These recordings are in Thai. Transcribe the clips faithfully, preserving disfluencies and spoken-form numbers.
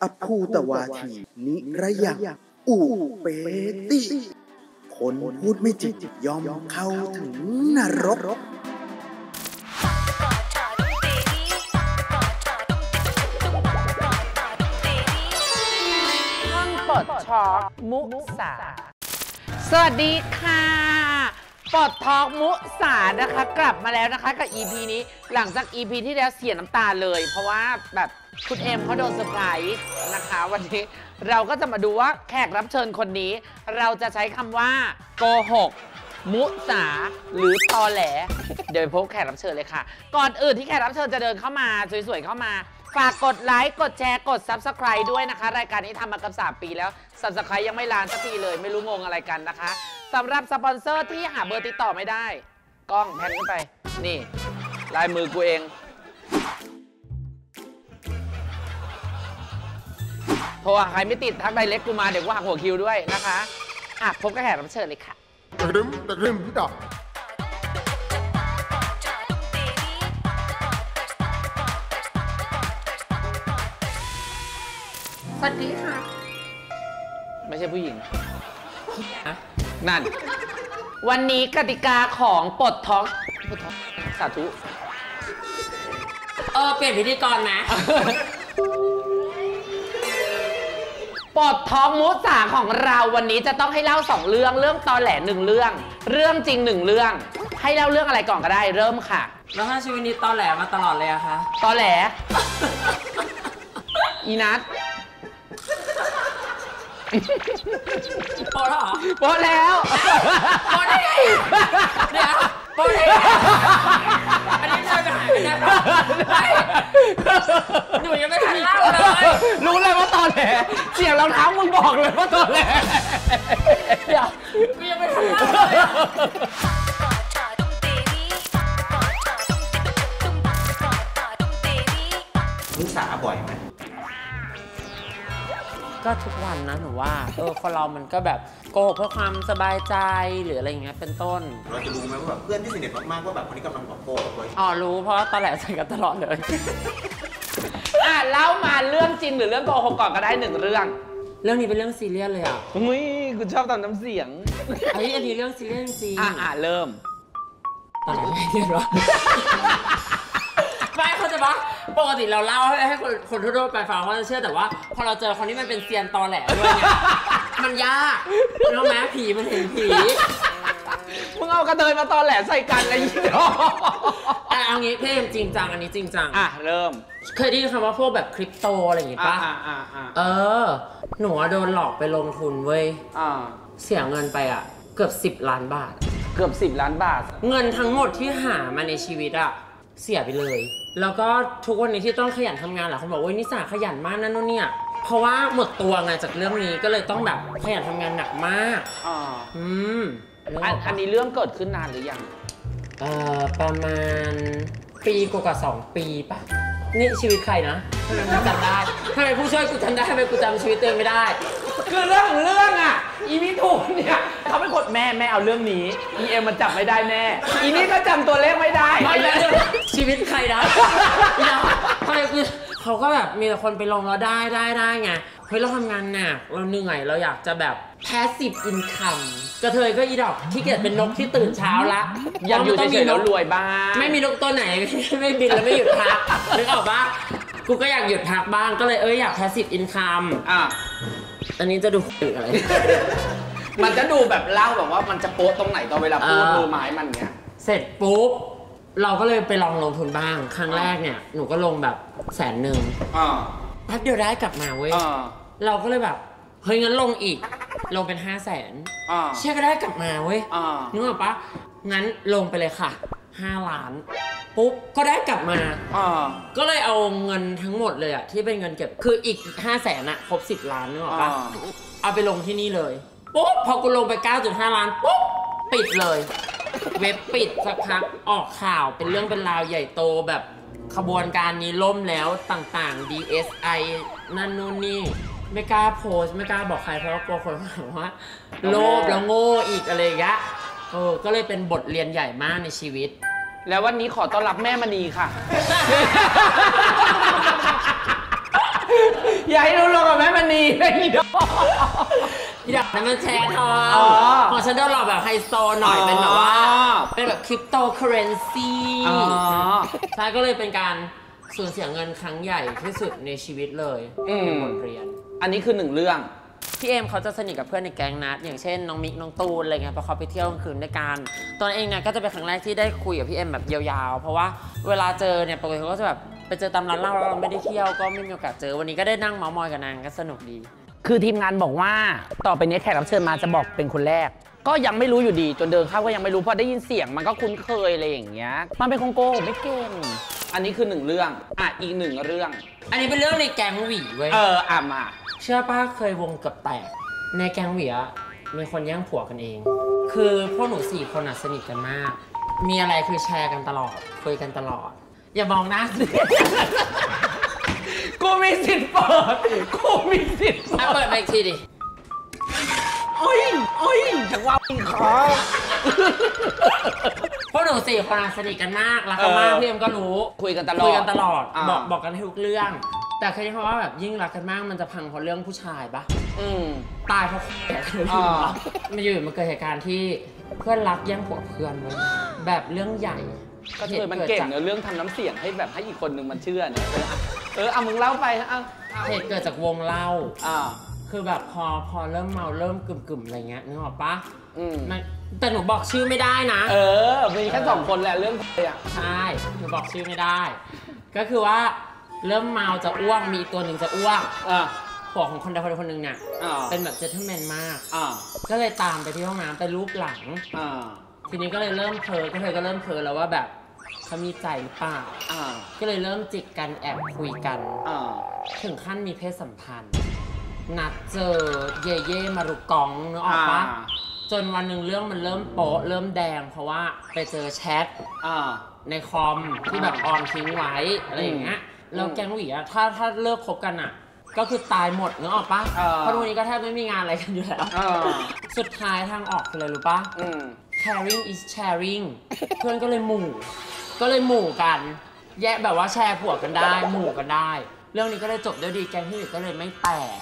อภูตวาทีนิระยังอุเปติคนพูดไม่จริงย่อมเข้าถึงนรกห้องปลดช็อกมุสาสวัสดีค่ะปลดท็อกมุสานะคะกลับมาแล้วนะคะกับ อี พี นี้หลังจาก อี พี ที่แล้วเสียน้ำตาเลยเพราะว่าแบบคุณเอ็มเขาโดนเซอร์ไพรส์นะคะวันนี้เราก็จะมาดูว่าแขกรับเชิญคนนี้เราจะใช้คำว่าโกหกมุสาหรือตอแหลเดี๋ยวไปพบแขกรับเชิญเลยค่ะก่อนอื่นที่แขกรับเชิญจะเดินเข้ามาสวยๆเข้ามาฝากกดไลค์กดแชร์กด ซับสไครบ์ ด้วยนะคะรายการนี้ทำมาเกือบสามปีแล้ว ซับสไครบ์ ยังไม่ล้านสักทีเลยไม่รู้งงอะไรกันนะคะสำหรับสปอนเซอร์ที่หาเบอร์ติดต่อไม่ได้กล้องแพนขึ้นไปนี่ลายมือกูเองโทรหาใครไม่ติดทักไดเรกกูมาเดี๋ยวกูหักหัวคิวด้วยนะคะอ่ะพบกับแขกรับเชิญเลยค่ะตะรึมตะรึมดอกสวัสดีค่ะไม่ใช่ผู้หญิงนั่นวันนี้กติกาของปลดท็อกปลดท็อกสาธุเออเปลี่ยนพิธีกรนะปลดท็อกมุสาของเราวันนี้จะต้องให้เล่าสองเรื่องเรื่องตอแหลหนึ่งเรื่องเรื่องจริงหนึ่งเรื่องให้เล่าเรื่องอะไรก่อนก็ได้เริ่มค่ะแล้วถ้าชีวิตนี้ตอแหลมาตลอดเลยอะคะตอแหลอีนัทโปะแล้วเหรอโปะแล้วโปะได้ไงเดี๋ยวโปะได้ไงอันนี้เลยไปหายไปได้ไม่หนูยังไม่ทันเล่าเลยรู้เลยว่าตอนแหลเสียงรองเท้ามึงบอกเลยว่าตอนแหลเดี๋ยวกูยังไม่ทันเล่าเลยมุสาบ่อยไหมก็ทุกวันนะหนูว่าเออคนเรามันก็แบบโกหกเพื่อความสบายใจหรืออะไรอย่างเงี้ยเป็นต้นเราจะรู้ไหมว่าแบบเพื่อนที่สนิทมากๆว่าแบบคนนี้กำลังโกหกเลยอ๋อรู้เพราะตอนแรกใส่กันตลอดเลยอ่ะเล่ามาเรื่องจริงหรือเรื่องโกหกก่อนก็ได้หนึ่งเรื่องเรื่องนี้เป็นเรื่องซีเรียสเลยอ่ะอุ้ยคุณชอบตอนน้ำเสียงอันนี้อันนี้เรื่องซีเรียสจริงอ่ะอ่ะเริ่มตอนไหนไม่เรียนวะไม่เขาจะว่าปกติเราเล่าให้ให้คนคนทั่วไปฟังเขาจะเชื่อแต่ว่าพอเราเจอคนที่มันเป็นเซียนตอแหลด้วยเนี่ยมันยากรู้ไหมผีมันเห็นผีมึงเอากระเทยมาตอแหลใส่กันอะไรอย่างเงี้ยอ่ะเอางี้เพ่จริงจังอันนี้จริงจังอ่ะเริ่มเคยได้ยินคำว่าพวกแบบคริปโตอะไรอย่างงี้ป่ะอ่าอ่าอ่าเออหนูโดนหลอกไปลงทุนเว้ยอ่าเสียเงินไปอ่ะเกือบสิบล้านบาทเกือบสิบล้านบาทเงินทั้งหมดที่หามาในชีวิตอ่ะเสียไปเลยแล้วก็ทุกวันนี้ที่ต้องขยันทำงานหลายคนบอกว่านิสาขยันมากนั่นนู่นเนี่ยเพราะว่าหมดตัวไงจากเรื่องนี้ก็เลยต้องแบบขยันทำงานหนักมากอ่าอืมอันนี้เรื่องเกิดขึ้นนานหรือยังเอ่อประมาณปีกว่าสองปีป่ะนี่ชีวิตใครนะทำไมกูจำได้ทำไมผู้ช่วยกูจำได้ทำไมกูจำชีวิตตัวเองไม่ได้คือเรื่องของเรื่องอ่ะอีมิทูนเนี่ยเขาเป็นคนแม่แม่เอาเรื่องนี้อีเอ็มมันจับไม่ได้แม่อีนี่ก็จำตัวเลขไม่ได้ไม่ได้ชีวิตใครนะทำไมกูเขาก็แบบมีแต่คนไปลงแล้วได้ได้ได้ไงเฮ้ยเราทำงานหนักเราเหนื่อยเราอยากจะแบบpassive income กระเทยก็อีดอกที่เกิดเป็นนกที่ตื่นเช้าละอยากอยู่เฉยๆแล้วรวยบ้างไม่มีนกตัวไหนไม่บินแล้วไม่หยุดพักนึกออกปะกูก็อยากหยุดพักบ้างก็เลยเอ้ยอยาก passive income อ่ะอันนี้จะดูอะไรมันจะดูแบบเล่าแบบว่ามันจะโป๊ะตรงไหนตอนเวลาพูดมือไม้มันเงี้ยเสร็จปุ๊บเราก็เลยไปลองลงทุนบ้างครั้งแรกเนี่ยหนูก็ลงแบบแสนหนึ่งแป๊บเดียวได้กลับมาเว้ยเราก็เลยแบบเฮ้ยงั้นลงอีกลงเป็นห้าแสนเชื่อก็ได้กลับมาเว้ยนึกออกปะงั้นลงไปเลยค่ะห้าล้านปุ๊บก็ได้กลับมาก็เลยเอาเงินทั้งหมดเลยอะที่เป็นเงินเก็บคืออีกห้าแสนอะครบสิบล้านนึกออกปะเอาไปลงที่นี่เลยปุ๊บพอกูลงไป เก้าจุดห้า ล้านปุ๊บปิดเลยเว็บปิดสักพักออกข่าวเป็นเรื่องเป็นราวใหญ่โตแบบขบวนการนี้ล่มแล้วต่างๆ ดี เอส ไอ นั่นนู่นนี่ไม่กล้าโพสไม่กล้าบอกใครเพราะว่ากลัวคนถามว่าโลภแล้วโง่อีกอะไรอย่างเงี้ยเออก็เลยเป็นบทเรียนใหญ่มากในชีวิตแล้ววันนี้ขอต้อนรับแม่มณีค่ะอย่าให้รู้ลงกับแม่มณีเลยอีดอกอีดอกนั้นมันแชร์ทองของฉันโดนหลอกแบบไฮโซหน่อยเป็นแบบว่าเป็นแบบคริปโตเคอเรนซีใช่ก็เลยเป็นการสูญเสียเงินครั้งใหญ่ที่สุดในชีวิตเลยเป็นบทเรียนอันนี้คือหนึ่งเรื่องพี่เอมเขาจะสนิทกับเพื่อนในแก๊งนัดอย่างเช่นน้องมิกน้องตูนอะไรเงี้ยพอเขาไปเที่ยวกลางคืนด้วยกันตอนเองเนี่ยก็จะเป็นครั้งแรกที่ได้คุยกับพี่เอมแบบยาวๆเพราะว่าเวลาเจอเนี่ยปกติเขาก็จะแบบไปเจอตามร้านเหล้าเราไม่ได้เที่ยวก็ไม่มีโอกาสเจอวันนี้ก็ได้นั่งเมาท์มอยกับนางก็สนุกดีคือทีมงานบอกว่าต่อไปนี้แขกรับเชิญมาจะบอกเป็นคนแรกก็ยังไม่รู้อยู่ดีจนเดินเข้าก็ยังไม่รู้พอได้ยินเสียงมันก็คุ้นเคยอะไรอย่างเงี้ยมันเป็นคงโกหกไม่เก่งอันนี้คือหนึ่งเรื่องอ่ะอีกหนึ่งเรื่องอันนี้เป็นเรื่องในแก๊งหวีเว้ยเอออ่ะมาเชื่อป้าเคยวงเกือบแตกในแก๊งหวีอะมีคนแย่งผัวกันเองคือพวกหนูสี่คนสนิทกันมากมีอะไรคือแชร์กันตลอดคุยกันตลอดอย่ามองหน้าสิกูมีสิทธิ์เปิดกูมีสิทธิ์เปิดไปอีกทีดิโอ้ยโอ้ยจังหวะปิงคอพวกหนูสี่คนสนิทกันมากรักกันมากพี่เอ็มก็รู้คุยกันตลอดคุยกันตลอดบอกบอกกันทุกเรื่องแต่เคยได้เพราะว่าแบบยิ่งรักกันมากมันจะพังเพราะเรื่องผู้ชายปะอืมตายเพราะแขกเลยมันอยู่มันเกิดเหตุการณ์ที่เพื่อนรักแย่งผัวเพื่อนไว้แบบเรื่องใหญ่ก็เคยมันเก่งเนอะเรื่องทำน้ำเสียงให้แบบให้อีกคนนึงมันเชื่อเนี่ยเออเอามึงเล่าไปเอาเหตุเกิดจากวงเล่าอ่าคือแบบพอพอเริ่มเมาเริ่มกึ่มๆอะไรเงี้ยนึกออกปะมันแต่หนูบอกชื่อไม่ได้นะเออมีแค่สองคนแหละเรื่องอะไรอ่ะใช่หนูบอกชื่อไม่ได้ก็คือว่าเริ่มเมาจะอ้วกมีตัวหนึ่งจะอ้วกผัวของคนใดคนใดคนหนึ่งเนี่ยเป็นแบบเจนเทลแมนมากก็เลยตามไปที่ห้องน้ำไปรูปหลังทีนี้ก็เลยเริ่มเพ้อก็เลยก็เริ่มเพ้อแล้วว่าแบบเขามีใจหรือเปล่าก็เลยเริ่มจิกกันแอบคุยกันถึงขั้นมีเพศสัมพันธ์นัดเจอเย่เย่มารุกองนึกออกปะจนวันหนึ่งเรื่องมันเริ่มโป๊ะเริ่มแดงเพราะว่าไปเจอแชทในคอมที่แบบออนทิ้งไว้อะไรอย่างเงี้ยแล้วแก๊งหวีอะถ้าถ้าเลิกคบกันอะก็คือตายหมดนึกออกปะเพราะทุกวันนี้ก็แทบไม่มีงานอะไรกันอยู่แล้วสุดท้ายทางออกคืออะไรรู้ปะ caring is sharing เพื่อนก็เลยหมู่ก็เลยหมู่กันแยกแบบว่าแชร์ผัวกันได้หมู่กันได้เรื่องนี้ก็เลยจบด้วยดีแก๊งที่อื่นก็เลยไม่แตก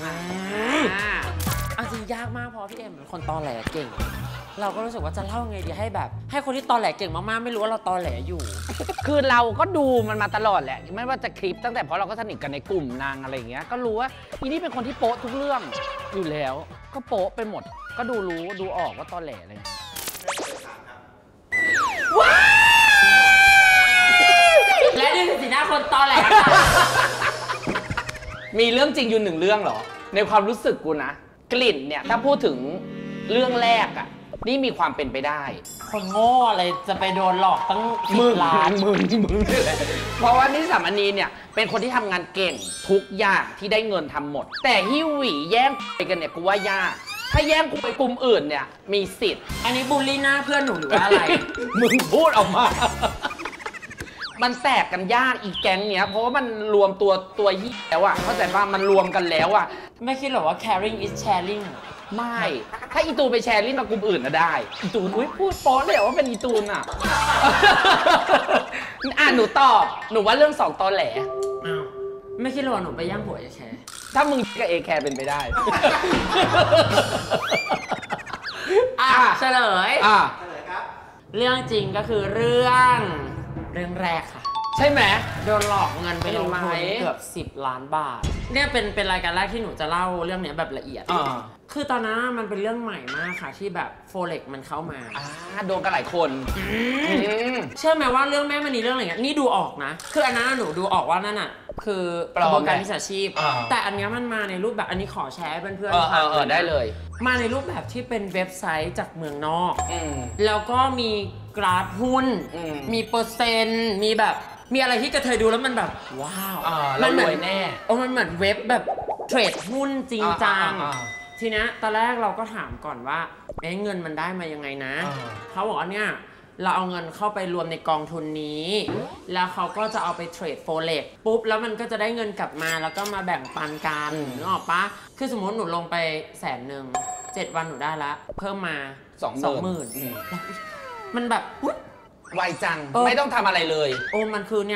อ่ะจริงยากมากเพราะพี่เอ็มเป็นคนตอแหลเก่งเราก็รู้สึกว่าจะเล่าไงดีให้แบบให้คนที่ตอแหลเก่งมากๆไม่รู้ว่าเราตอแหลอยู่คือเราก็ดูมันมาตลอดแหละไม่ว่าจะคลิปตั้งแต่เพราะเราก็สนิทกันในกลุ่มนางอะไรอย่างเงี้ยก็รู้ว่าอีนี่เป็นคนที่โป๊ะทุกเรื่องอยู่แล้วก็โป๊ะไปหมดก็ดูรู้ดูออกว่าตอแหลเลยว้าและนี่คือสีหน้าคนตอแหลมีเรื่องจริงอยู่หนึ่งเรื่องเหรอในความรู้สึกกูนะกลิ่นเนี่ยถ้าพูดถึงเรื่องแรกอะนี่มีความเป็นไปได้คนโง่อะไรจะไปโดนหลอกตั้งสิบล้านมึงมึงนี่แหละเพราะว่านิสามณีเนี่ยเป็นคนที่ทำงานเก่งทุกอย่างที่ได้เงินทำหมดแต่ฮิวหวีแย่งไปกันเนี่ยกูว่ายากถ้าแย่งกูไปกลุ่มอื่นเนี่ยมีสิทธิ์อันนี้บูลลี่หน้าเพื่อนหนูหรือว่าอะไรมึงพูดออกมามันแตกกันยากอีกแก๊งเนี้ยเพราะว่ามันรวมตัวตัวยี่แล้วอะเข้าใจป่ะมันรวมกันแล้วอะไม่คิดหรอว่า caring is sharing ไม่ถ้าอีตูนไปแชร์ลิงก์กับกลุ่มอื่นน่ะได้อีตูนอุ้ยพูดโป๊ะเลยว่าเป็นอีตูนอะอ่ะหนูตอบหนูว่าเรื่องสองตอแหลอ้าวไม่คิดหรอหนูไปย่างผัวเอแคร์ถ้ามึงกับเอแคร์เป็นไปได้อ่ะเฉลยอ่ะเฉลยครับเรื่องจริงก็คือเรื่องเรื่องแรกค่ะใช่ไหมโดนหลอกเงินไปลงทุนเกือบสิบล้านบาทเนี่ยเป็นเป็นรายการแรกที่หนูจะเล่าเรื่องนี้แบบละเอียดคือตอนนั้นมันเป็นเรื่องใหม่มากค่ะที่แบบโฟเล็กมันเข้ามาอ่าโดนกันหลายคนเชื่อไหมว่าเรื่องแม่มณีเรื่องอะไรเงี้ยนี่ดูออกนะคืออันนั้นหนูดูออกว่านั่นน่ะคือกระบวนการวิชาชีพแต่อันนี้มันมาในรูปแบบอันนี้ขอแชร์ให้เพื่อนๆฟังได้เลยมาในรูปแบบที่เป็นเว็บไซต์จากเมืองนอกแล้วก็มีกราฟหุ้นมีเปอร์เซ็นต์มีแบบมีอะไรที่กระเทยดูแล้วมันแบบว้าวมันเหมือนแน่โอ้มันเหมือนเว็บแบบเทรดหุ้นจริงจังทีนี้ตอนแรกเราก็ถามก่อนว่าเอ๊ะเงินมันได้มายังไงนะเขาบอกว่าเนี่ยเราเอาเงินเข้าไปรวมในกองทุนนี้แล้วเขาก็จะเอาไปเทรดโฟเล็กปุ๊บแล้วมันก็จะได้เงินกลับมาแล้วก็มาแบ่งปันกันนึกออกปะคือสมมติหนูลงไปแสนหนึ่งเจ็ดวันหนูได้ละเพิ่มมาสองหมื่นมันแบบไวจังไม่ต้องทำอะไรเลยโอ้มันคือเนี่ย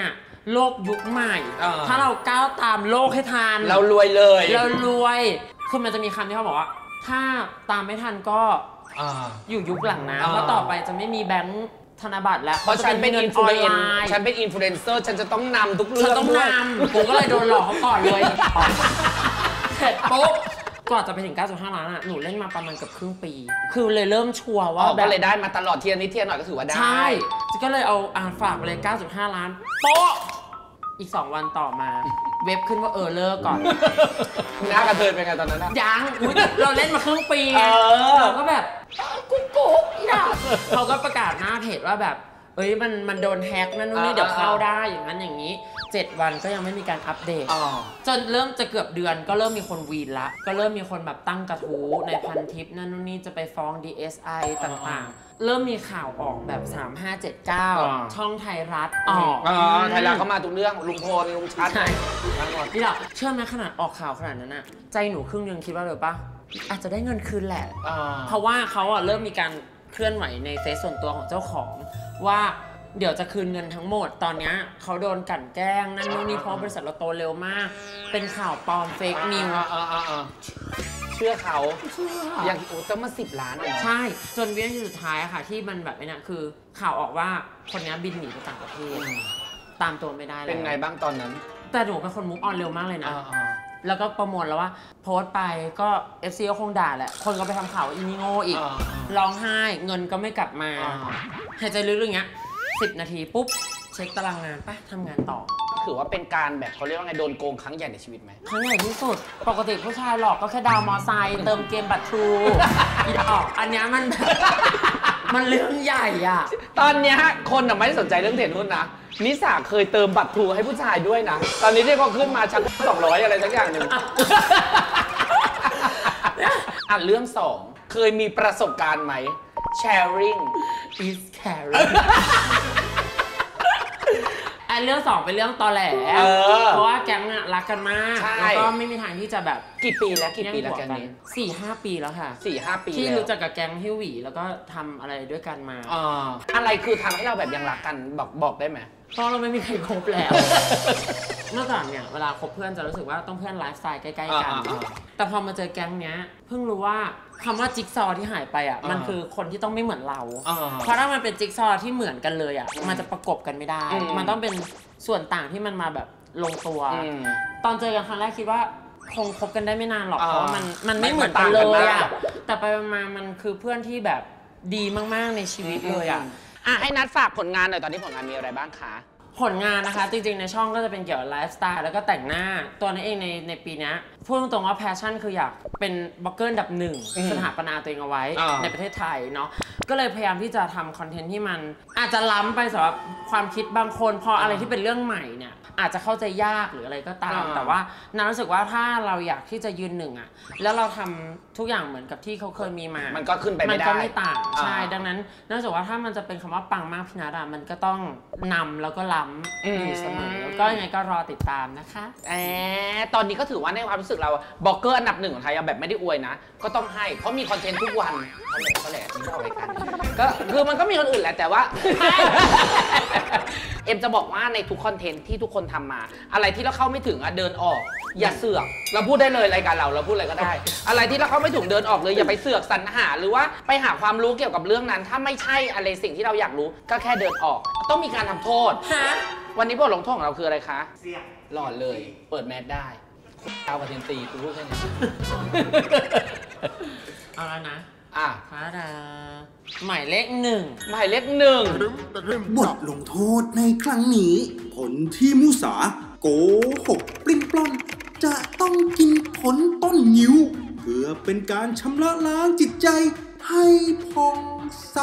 โลกยุคใหม่ถ้าเราก้าวตามโลกให้ทันเรารวยเลยเรารวยคือมันจะมีคำที่เขาบอกว่าถ้าตามไม่ทันก็อยู่ยุคหลังนะเพราะต่อไปจะไม่มีแบงค์ธนบัตรแล้วเพราะฉันเป็นอินฟลูเอนเซอร์ฉันเป็นอินฟลูเอนเซอร์ฉันจะต้องนำทุกเรื่องต้องนำกูก็เลยโดนหลอกเขาก่อนเลยเสร็จปุ๊บก่อนจะไปถึง เก้าจุดห้า ล้านอ่ะหนูเล่นมาประมาณเกือบครึ่งปีคือเลยเริ่มชัวร์ว่าแบบเลยได้มาตลอดเทียนนิดเทียนหน่อยก็ถือว่าได้ใช่ก็เลยเอาอ่านฝากไปเลย เก้าจุดห้า ล้านโป๊ะอีกสองวันต่อมาเว็บขึ้นว่าเออเลิกก่อนหน้ากระเทยเป็นไงตอนนั้นยังเราเล่นมาครึ่งปีเราก็แบบกุ๊กกุ๊กอีดาเขาก็ประกาศหน้าเพจว่าแบบเอ้ยมันมันโดนแฮกนั่นนู่นนี่เดี๋ยวเข้าได้อย่างนั้นอย่างนี้เจ็ดวันก็ยังไม่มีการอัปเดตจนเริ่มจะเกือบเดือนก็เริ่มมีคนวีนละก็เริ่มมีคนแบบตั้งกระทู้ในพันทิปนั่นนู่นนี่จะไปฟ้อง ดี เอส ไอ ต่างๆเริ่มมีข่าวออกแบบสามห้าเจ็ดเก้าช่องไทยรัฐออกไทยรัฐเข้ามาทุกเรื่องลุงพลลุงชัดนี่แหละเชื่อไหมขนาดออกข่าวขนาดนั้นอะใจหนูครึ่งนึงคิดว่าเลยปะอาจจะได้เงินคืนแหละเพราะว่าเขาอะเริ่มมีการเคลื่อนไหวในเฟซส่วนตัวของเจ้าของว่าเดี๋ยวจะคืนเงินทั้งหมดตอนนี้เขาโดนกลั่นแกล้งนั่นนู่นนี่เพราะบริษัทเราโตเร็วมากเป็นข่าวปลอมเฟกนิวเชื่อเขาอย่างโอ้ต้องมาสิบล้านเลยใช่จนวินาทีสุดท้ายค่ะที่มันแบบนี้คือข่าวออกว่าคนนี้บินหนีไปต่างประเทศตามตัวไม่ได้เลยเป็นไงบ้างตอนนั้นแต่หนูเป็นคนมุกออนเร็วมากเลยนะแล้วก็ประมวลแล้วว่าโพสต์ไปก็ เอฟ ซี ก็คงด่าแหละคนก็ไปทำข่าวอินิโง่อีกร้องไห้เงินก็ไม่กลับมาหายใจลึกๆอย่างเงี้ยสิบนาทีปุ๊บเช็คตารางงานไปทำงานต่อถือว่าเป็นการแบบเขาเรียกว่าไงโดนโกงครั้งใหญ่ในชีวิตไหมครั้งใหญ่ที่สุดปกติผู้ชายหลอกก็แค่ดาวมอไซค์เติมเกมบัตรทรูอีดอกอันนี้มันมันเรื่องใหญ่อ่ะตอนนี้คนไม่ได้สนใจเรื่องเทรดหุ้นนะนิสาเคยเติมบัตรทรูให้ผู้ชายด้วยนะตอนนี้ที่เขาขึ้นมาชักสองร้อยอะไรสักอย่างหนึ่งอ่ะเรื่องสองเคยมีประสบการณ์ไหม sharing is caring อันเรื่องสองเป็นเรื่องตอแหลเพราะว่าแก๊งรักกันมากแล้วก็ไม่มีทางที่จะแบบกี่ปีแล้วกี่ปีแล้วแก๊งนี้สี่ห้าปีแล้วค่ะสี่ห้าปีที่รู้จักกับแก๊งฮิวหวีแล้วก็ทำอะไรด้วยกันมาอะไรคือทำให้เราแบบยังรักกันบอกบอกได้ไหมเพราะเราไม่มีใครคบแล้วเมื่อก่อนเนี่ยเวลาคบเพื่อนจะรู้สึกว่าต้องเพื่อนไลฟ์สไตล์ใกล้ๆกันแต่พอมาเจอแก๊งเนี้ยเพิ่งรู้ว่าคำว่าจิ๊กซอว์ที่หายไปอ่ะมันคือคนที่ต้องไม่เหมือนเราเพราะถ้ามันเป็นจิ๊กซอว์ที่เหมือนกันเลยอ่ะมันจะประกบกันไม่ได้มันต้องเป็นส่วนต่างที่มันมาแบบลงตัวตอนเจอกันครั้งแรกคิดว่าคงคบกันได้ไม่นานหรอกเพราะว่ามันมันไม่เหมือนกันเลยอ่ะแต่ไปมามันคือเพื่อนที่แบบดีมากๆในชีวิตเลยอ่ะอ่ะให้นัดฝากผลงานหน่อยตอนนี้ผลงานมีอะไรบ้างคะผลงานนะคะจริงๆในช่องก็จะเป็นเกี่ยวกับไลฟ์สไตล์แล้วก็แต่งหน้าตัวนั้นเองในในปีนี้พูดตรงๆว่าแพชชั่นคืออยากเป็นบล็อกเกอร์อันดับหนึ่งสถาปนาตัวเองเอาไว้ในประเทศไทยเนาะก็เลยพยายามที่จะทำคอนเทนต์ที่มันอาจจะล้ำไปสำหรับความคิดบางคนพออะไรที่เป็นเรื่องใหม่เนี่ยอาจจะเข้าใจยากหรืออะไรก็ตามแต่ว่านารู้สึกว่าถ้าเราอยากที่จะยืนหนึ่งอ่ะแล้วเราทำทุกอย่างเหมือนกับที่เขาเคยมีมามันก็ขึ้นไปไม่ได้มันก็ไม่ต่างใช่ดังนั้นนารู้สึกว่าถ้ามันจะเป็นคำว่าปังมากพี่นัทมันก็ต้องนำแล้วก็ล้ำอยู่เสมอแล้วก็ยังไงก็รอติดตามนะคะแอตอนนี้ก็ถือว่าในความรู้สึกเราบล็อกเกอร์อันดับหนึ่งของไทยแบบไม่ได้อวยนะก็ต้องให้เพราะมีคอนเทนต์ทุกวันเขาแหละเขาแหละนี่เราอะไรกันก็คือมันก็มีคนอื่นแหละแต่ว่าเอ็มจะบอกว่าในทุกคอนเทนต์ที่ทุกคนทำมาอะไรที่เราเข้าไม่ถึงอะเดินออกอย่าเสือกเราพูดได้เลยรายการเราเราพูดอะไรก็ได้อะไรที่เราเข้าไม่ถึงเดินออกเลยอย่าไปเสือกสรรหาหรือว่าไปหาความรู้เกี่ยวกับเรื่องนั้นถ้าไม่ใช่อะไรสิ่งที่เราอยากรู้ก็แค่เดินออกต้องมีการทำโทษวันนี้บทลงโทษของเราคืออะไรคะเสียหลอดเลยเปิดแมสได้เอาปาเทนตีกูพูดแค่นี้เอาแล้วนะอ่ะพาดาหมายเลขหนึ่งหมายเลขหนึ่งบทลงโทษในครั้งนี้ผลที่มุสาโกหกปลิ้นปล้อนจะต้องกินผลต้นนิ้วเพื่อเป็นการชำระล้างจิตใจให้ผ่องใส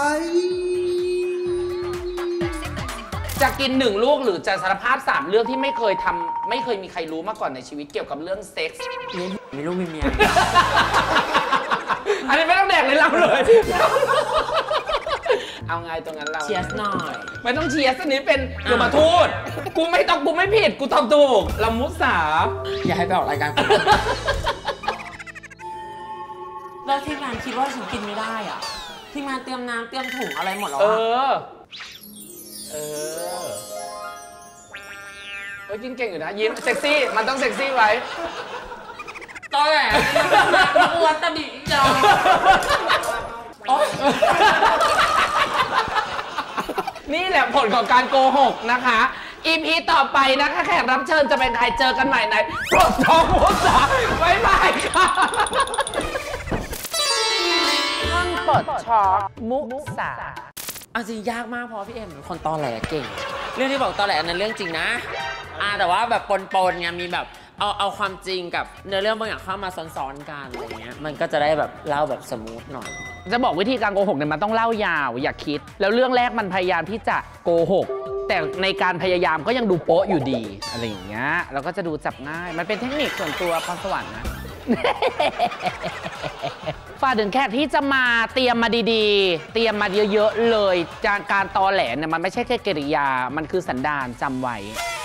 จะกินหนึ่งลูกหรือจะสารภาพสามเรื่องที่ไม่เคยทำไม่เคยมีใครรู้มาก่อนในชีวิตเกี่ยวกับเรื่องเซ็กส์มีลูกมีเมียอันนี้ไม่ต้องแดกเลยเราเลยเอาไงตรงนั้นเราเชียร์หน่อยไม่ต้องเชียร์สนี้เป็นกูมาทูดกูไม่ต้องกูไม่ผิดกูทำถูกลำมุสาอย่าให้ไปออกรายการแล้วทีมงานคิดว่าฉันกินไม่ได้อ่ะทีมงานเตรียมน้ำเตรียมถุงอะไรหมดแล้วเออเออฮ้ยกินเก่งอยู่นะยิ้มเซ็กซี่มันต้องเซ็กซี่ไว้ตอนแหลอ้วนตะบิยอนี่แหละผลของการโกหกนะคะ อีพีต่อไปนะคะแขกรับเชิญจะเป็นใครเจอกันใหม่ในปลดทองมุสาบ๊ายบายค่ะห้องปลดช็อกมุสาเอาจริงยากมากเพราะพี่เอ็มเป็นคนตอแหลเก่งเรื่องที่บอกตอแหลอันนั้นเรื่องจริงนะอ่าแต่ว่าแบบปนๆไงมีแบบเอาเอาความจริงกับเนื้อเรื่องบางอย่างเข้ามาซ้อนๆกันอะไรเงี้ยมันก็จะได้แบบเล่าแบบสมูทหน่อยจะบอกวิธีการโกหกเนี่ยมันต้องเล่ายาวอย่าคิดแล้วเรื่องแรกมันพยายามที่จะโกหกแต่ในการพยายามก็ยังดูโป๊ะอยู่ดีอะไรอย่างเงี้ยเราก็จะดูจับง่ายมันเป็นเทคนิคส่วนตัวพรสวรรค์นะ ฝากถึงแขกที่จะมาเตรียมมาดีๆเตรียมมาเยอะๆเลยจากการตอแหลเนี่ยมันไม่ใช่แค่กิริยามันคือสันดานจำไว้